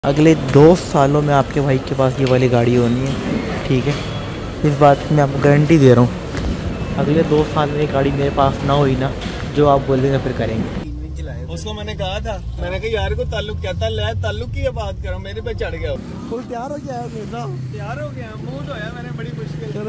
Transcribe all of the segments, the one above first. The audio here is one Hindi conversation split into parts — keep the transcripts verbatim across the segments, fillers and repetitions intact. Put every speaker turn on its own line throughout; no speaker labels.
अगले दो सालों में आपके भाई के पास ये वाली गाड़ी होनी है, ठीक है। इस बात की मैं आपको गारंटी दे रहा हूँ। अगले दो साल में ये गाड़ी मेरे पास ना हुई ना, जो आप बोलेंगे फिर करेंगे।
उसको मैंने कहा था, मैंने कहा यार को ताल्लुक कहता है, ताल्लुक की बात करो, मेरे पे चढ़ गया।
फुल तैयार हो गया है मेरा,
तैयार हो गया, मुंह धोया मैंने बड़ी मुश्किल।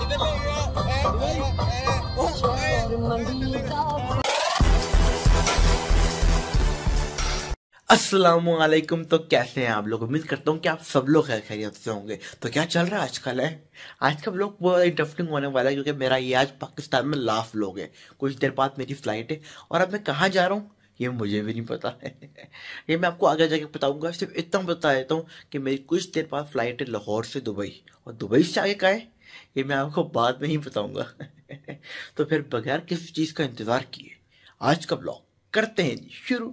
अस्सलामुअलैकुम। तो कैसे हैं आप लोग? उम्मीद करता हूँ कि आप सब लोग खैर खैरियत से होंगे। तो क्या चल रहा है आजकल है? आज का व्लॉग बहुत इंटरेस्टिंग होने वाला है, क्योंकि मेरा ये आज पाकिस्तान में लास्ट व्लॉग है। कुछ देर बाद मेरी फ्लाइट है और अब मैं कहाँ जा रहा हूँ ये मुझे भी नहीं पता है। ये मैं आपको आगे जाके बताऊंगा। सिर्फ इतना बता देता हूँ कि मेरी कुछ देर बाद फ्लाइट है लाहौर से दुबई, और दुबई से आगे का है ये मैं आपको बाद में ही बताऊंगा। तो फिर बगैर किसी चीज़ का इंतज़ार किए आज का व्लॉग करते हैं जी शुरू।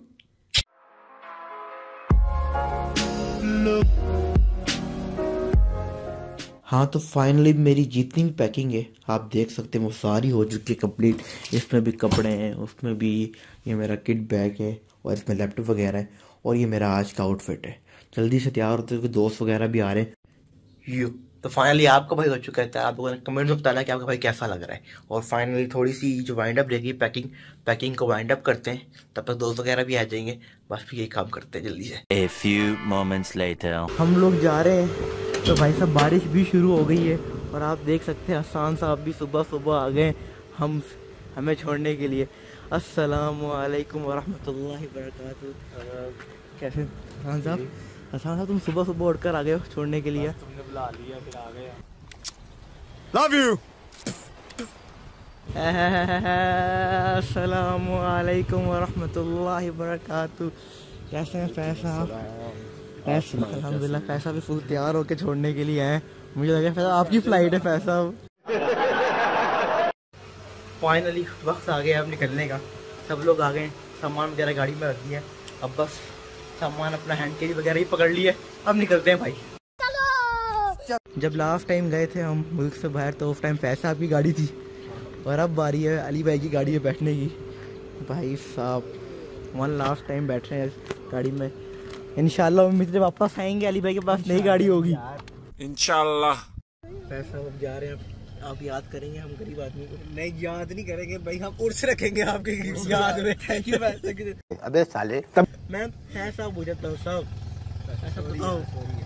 हाँ, तो फाइनली मेरी जितनी भी पैकिंग है आप देख सकते हैं वो सारी हो चुकी है कंप्लीट। इसमें भी कपड़े हैं, उसमें भी ये मेरा किट बैग है, और इसमें लैपटॉप वगैरह है, और ये मेरा आज का आउटफिट है। जल्दी से तैयार होते हैं, दोस्त वगैरह भी आ रहे हैं। यू तो फाइनली आपका भाई हो चुका है। आप लोगों ने कमेंट में बताना कि आपका भाई कैसा लग रहा है। और फाइनली थोड़ी सी जो वाइंड अप रहेगी पैकिंग पैकिंग को वाइंड अप करते हैं, तब तक दोस्त वगैरह भी आ जाएंगे। बस फिर यही काम करते हैं जल्दी से।
A few moments later.
हम लोग जा रहे हैं तो भाई साहब बारिश भी शुरू हो गई है, और आप देख सकते हैं हसान साहब भी सुबह सुबह आ गए हम हमें छोड़ने के लिए। अस्सलामु अलैकुम वरहमतुल्लाहि वबरकातुहू। कैसे हसान साहब? हसान साहब तुम सुबह सुबह उठकर आ गए हो छोड़ने के लिए?
तुमने बुला लिया फिर आ गए।
Love you.
अस्सलामु अलैकुम वरहमतुल्लाहि वबरकातुहू। कैसे हैं फैसा? फैसा अल्हम्दुलिल्लाह, फैसा भी फुल तैयार होके छोड़ने के लिए आए। मुझे लगा फैसा आपकी फ्लाइट है फैसा। फाइनली वक्त आ गया अब निकलने का। सब लोग आ गए, सामान वगैरह गाड़ी में रख दिया। अब बस सामान अपना हैंड कैरी वगैरह ही पकड़ लिए, अब निकलते हैं भाई। जब लास्ट टाइम गए थे हम मुल्क से बाहर तो उस टाइम फैसा आपकी गाड़ी थी, और अब बारी है अली भाई की गाड़ी में बैठने की। भाई साहब वन लास्ट टाइम बैठ रहे हैं गाड़ी में। इंशाल्लाह उम्मीद से वापस आएंगे, अली भाई के पास नई गाड़ी होगी
इंशाल्लाह।
पैसा अब जा रहे हैं, आप याद करेंगे हम गरीब आदमी को?
नहीं, याद नहीं करेंगे भाई, हम उर्स रखेंगे आपके याद में। थैंक यू भाई।
अबे साले
मैं पैसा बुझता हूँ सब ऐसा बताओ।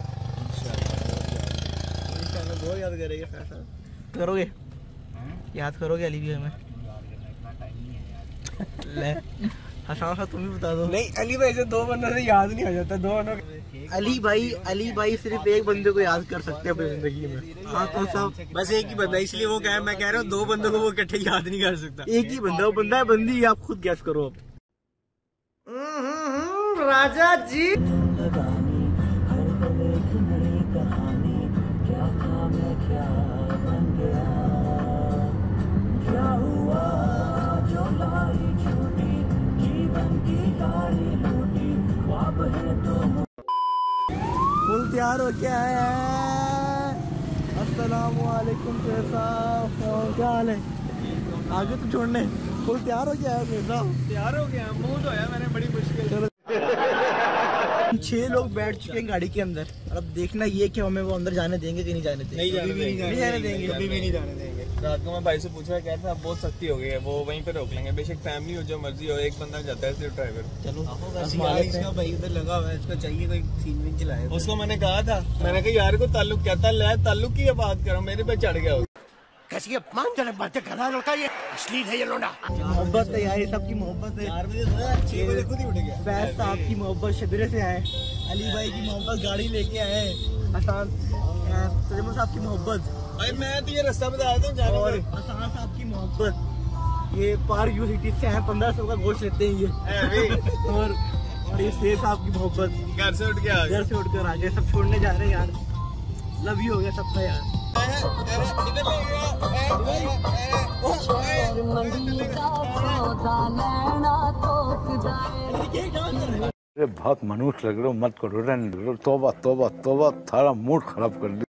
इंशाल्लाह बहुत याद करेंगे पैसा। करोगे याद करोगे अली भाई हमें? हसान साहब तुम भी बता दो।
नहीं, अली भाई से दो बंदों से याद नहीं हो जाता। दो
अली भाई अली भाई सिर्फ एक बंदे को याद कर सकते हैं अपनी जिंदगी में। हाँ तो सब
बस एक ही बंदा, इसलिए वो कह मैं कह रहा हूँ दो बंदों को वो इकट्ठे याद नहीं कर सकता।
एक ही बंदा, वो बंदा है बंदी, आप खुद गैस करो अब। राजा जी फुल तैयार हो क्या है? अस्सलामु अलैकुम फैसा, क्या हाल है? आगे तो छोड़ने फुल तैयार हो गया है फैसा?
तैयार हो गया, मुंह धोया मैंने बड़ी मुश्किल।
छह लोग बैठ चुके हैं गाड़ी के अंदर, और अब देखना ये कि हमें वो अंदर जाने देंगे कि नहीं जाने देंगे।
नहीं जाने देंगे,
नहीं जाने देंगे,
कभी भी नहीं जाने देंगे। रात को मैं भाई से पूछा, कह रहा था बहुत सख्ती हो गई है, वो वहीं पे रोक लेंगे। बेशक फैमिली हो जो मर्जी हो, एक बंदा जाता है सिर्फ ड्राइवर।
चलो
इसका भाई उधर लगा हुआ है, इसको चाहिए कोई सीन विन चलाए। उसको मैंने कहा था, मैंने कहा यार को ताल्लुक कहता है, ताल्लुक की बात करो, मेरे पे चढ़ गया।
कैसी अपमानजनक बातें कर रहा है लड़का, ये अश्लील है ये लोना।
मोहब्बत है यार, ये सबकी मोहब्ब्त है।
चार बजे सोया, छह बजे खुद ही उठ गया।
फैज साहब की मोहब्बत शबीरे से आए, अली भाई की मोहब्बत गाड़ी लेके आए, हसान तैमूर साहब की मोहब्बत
भाई मैं तो ये रास्ता बता देता हूँ जाने,
और हसान साहब की मोहब्बत ये पार्क यू सिटी से आए, पंद्रह सौ का गोश्त लेते हैं ये। और और ये शेर साहब की मोहब्बत
घर से उठ के
घर से उठकर आ गए, सब छोड़ने जा रहे हैं यार। लव यू हो गया सबका यार।
बहुत मनुष्य लग रहे हो, मत करो रहने दो। तौबा तौबा तौबा, थारा मूड खराब कर दिया।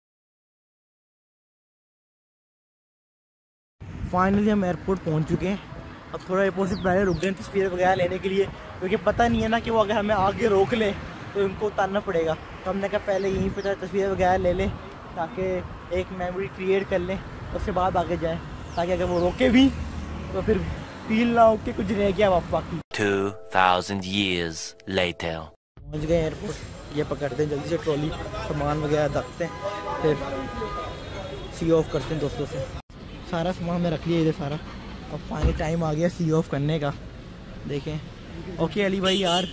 फाइनली हम एयरपोर्ट पहुंच चुके हैं। अब थोड़ा एयरपोर्ट से पहले रुक गए तस्वीरें वगैरह लेने के लिए, क्योंकि पता नहीं है ना कि वो अगर हमें आगे रोक ले तो इनको उतारना पड़ेगा। तो हमने कहा पहले यहीं पर तस्वीर वगैरह ले लें ताकि एक मेमोरी क्रिएट कर लें, उसके बाद आगे जाएं, ताकि अगर वो रोके भी तो फिर फील ना हो कि कुछ रह गया बाकी।
two thousand years later.
पहुँच गए एयरपोर्ट, ये पकड़ते हैं जल्दी से ट्रॉली, सामान वगैरह रखते हैं, फिर सी ऑफ करते हैं दोस्तों से। सारा सामान मैं रख लिया इधर सारा। अब फाइनली टाइम आ गया सी ऑफ करने का। देखें, ओके अली भाई यार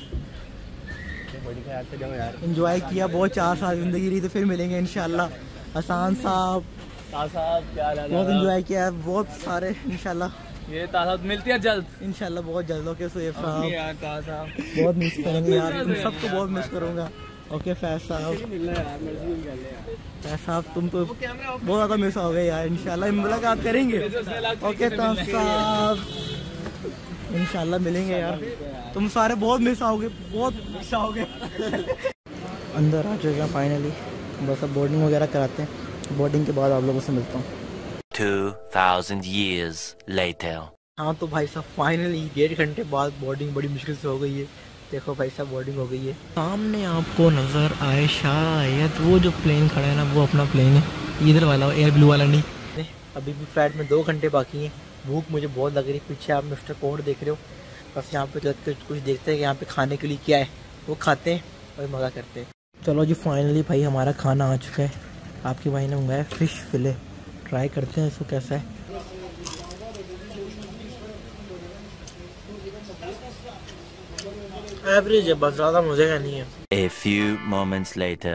एंजॉय किया बहुत, चार साल ज़िंदगी रही, तो फिर मिलेंगे इंशाल्लाह। हसान साहब बहुत एंजॉय किया, बहुत सारे इंशाल्लाह
ये तासाब मिलती है जल्द
इंशाल्लाह, बहुत जल्द। ओके सुहेब साहब बहुत मिस करेंगे यार, तुम सबको बहुत मिस करूँगा। ओके फैज साहब, फैज साहब तुम तो बहुत ज़्यादा मिस हो गए यार, इंशाल्लाह मुलाकात करेंगे। ओके ताज साहब इंशाल्लाह मिलेंगे यार, तुम सारे बहुत मिस आओगे, बहुत मिस आओगे। अंदर आ चुके हैं फाइनली, बस अब बोर्डिंग वगैरह कराते हैं, बोर्डिंग के बाद आप लोगों से मिलता हूँ।
two thousand years later.
हाँ तो भाई साहब फाइनली डेढ़ घंटे बाद बोर्डिंग बड़ी मुश्किल से हो गई है। देखो भाई साहब बोर्डिंग हो गई है। सामने आपको नज़र आए शायद वो जो प्लेन खड़ा है ना, वो अपना प्लेन है, इधर वाला एयर ब्लू वाला नहीं। अभी भी फ्लाइट में दो घंटे बाकी हैं, भूख मुझे बहुत लग रही। पीछे आप मिस्टर कोड देख रहे हो, बस यहाँ पे चल कुछ देखते हैं कि यहाँ पे खाने के लिए क्या है, वो खाते हैं और मज़ा करते हैं। चलो जी फाइनली भाई हमारा खाना आ चुका है। आपके भाई ने मंगाया फ़िश फिले, ट्राई करते हैं इसको कैसा है। एवरेज है बस, ज़्यादा मज़े का नहीं है।
A few moments later.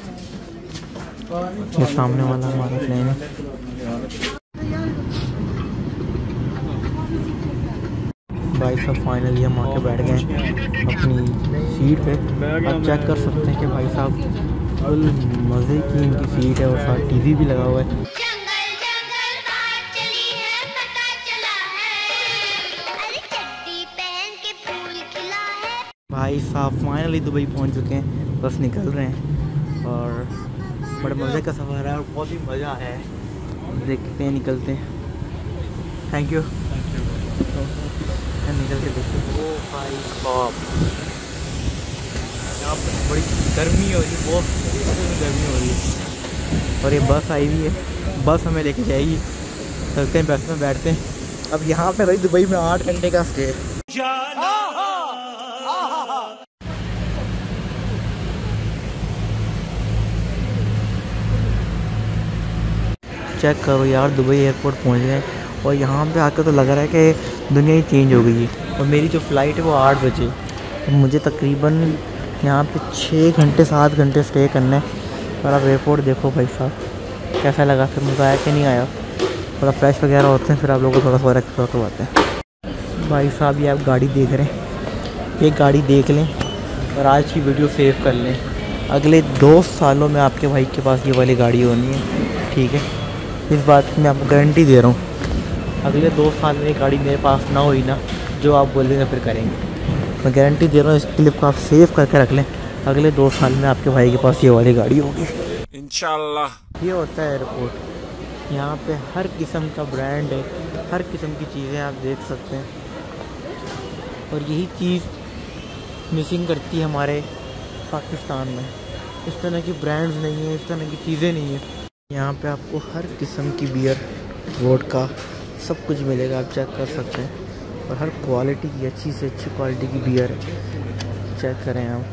ये सामने वाला हमारा प्लेन है। भाई साहब फाइनली हम आके बैठ गए अपनी सीट पे। आप चेक कर सकते हैं कि भाई साहब फुल मज़े की इनकी सीट है और साथ टीवी भी लगा हुआ है। भाई साहब फाइनली दुबई पहुंच चुके हैं, बस निकल रहे हैं और बड़े मज़े का सफ़र है और बहुत ही मज़ा आया है। देखते हैं निकलते हैं। Thank you. निकल के देखते हैं। ओ भाई साहब यहाँ पर बड़ी गर्मी हो रही है, बहुत गर्मी हो रही है और ये बस आई हुई है, बस हमें लेके जाएगी। चलते हैं, बस में बैठते हैं। अब यहाँ पे भाई दुबई में आठ घंटे का स्टे। चेक करो यार, दुबई एयरपोर्ट पहुंच गए और यहाँ पे आकर तो लग रहा है कि दुनिया ही चेंज हो गई है। और मेरी जो फ़्लाइट है वो आठ बजे, तो मुझे तकरीबन यहाँ पे छः घंटे सात घंटे स्टे करना है। और अब एयरपोर्ट देखो भाई साहब कैसा लगा, फिर मज़ा आया कि नहीं आया। थोड़ा फ्रेश वगैरह होते हैं, फिर आप लोगों को थोड़ा सा एक्सप्लोर करवाते हैं। भाई साहब ये आप गाड़ी देख रहे हैं, ये गाड़ी देख लें और आज की वीडियो सेव कर लें। अगले दो सालों में आपके भाई के पास ये वाली गाड़ी होनी है, ठीक है, इस बात की मैं आपको गारंटी दे रहा हूँ। अगले दो साल में ये गाड़ी मेरे पास ना हुई ना, जो आप बोलेंगे फिर करेंगे। मैं गारंटी दे रहा हूँ, इस क्लिप को आप सेव करके रख लें। अगले दो साल में आपके भाई के पास ये वाली गाड़ी होगी इंशाल्लाह। ये होता है एयरपोर्ट, यहाँ पे हर किस्म का ब्रांड है, हर किस्म की चीज़ें आप देख सकते हैं। और यही चीज़ मिसिंग करती है हमारे पाकिस्तान में। इस तरह की ब्रांड्स नहीं है, इस तरह की चीज़ें नहीं है। यहाँ पे आपको हर किस्म की बियर, वोडका सब कुछ मिलेगा, आप चेक कर सकते हैं। और हर क्वालिटी की अच्छी से अच्छी क्वालिटी की बियर है, चेक करें आप।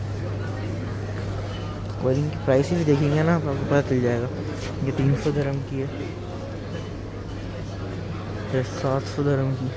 और इनकी प्राइसिंग देखेंगे ना आपको पता चल जाएगा। ये तीन सौ दरम की है, ये सात सौ दरम की।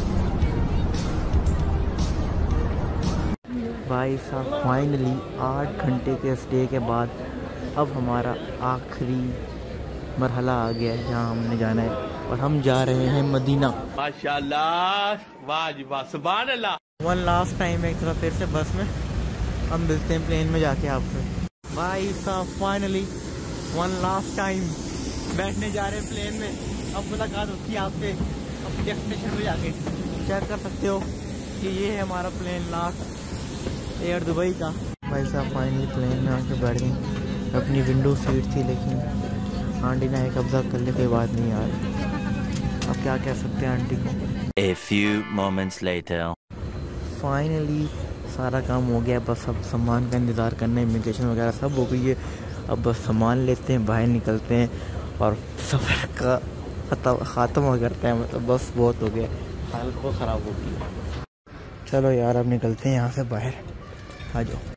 भाई साहब फाइनली आठ घंटे के स्टे के बाद अब हमारा आखिरी मरहला आ गया है जहाँ हमने जाना है, और हम जा रहे हैं मदीना।
माशाल्लाह, वाह जी वाह, सुभान अल्लाह।
वन लास्ट टाइम एक तरह फिर से बस में, हम मिलते हैं प्लेन में जाके आपसे। भाई साहब फाइनली वन लास्ट टाइम बैठने जा रहे हैं प्लेन में। अब मुलाकात होती है आपसे अपनी डेस्टिनेशन में जाके। चेक कर सकते हो कि ये है हमारा प्लेन लास्ट एयर दुबई का। भाई साहब फाइनली प्लेन में आके बैठ गए। अपनी विंडो सीट थी लेकिन आंटी ने कब्जा कर ले, कोई बात नहीं यार, अब क्या कह सकते हैं आंटी को।
A few moments later.
Finally सारा काम हो गया, बस अब सामान का इंतज़ार करना है, इमिग्रेशन वगैरह सब हो गई है। अब बस सामान लेते हैं, बाहर निकलते हैं और सफ़र का ख़त्म करते हैं। मतलब बस बहुत हो गया, हालत बहुत ख़राब हो गई। चलो यार अब निकलते हैं यहाँ से बाहर, आ जाओ।